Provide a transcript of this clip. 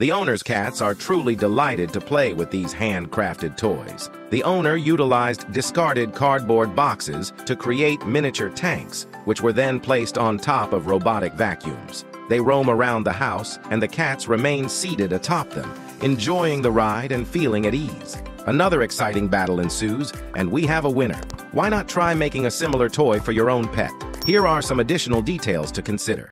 The owner's cats are truly delighted to play with these handcrafted toys. The owner utilized discarded cardboard boxes to create miniature tanks, which were then placed on top of robotic vacuums. They roam around the house, and the cats remain seated atop them, enjoying the ride and feeling at ease. Another exciting battle ensues, and we have a winner. Why not try making a similar toy for your own pet? Here are some additional details to consider.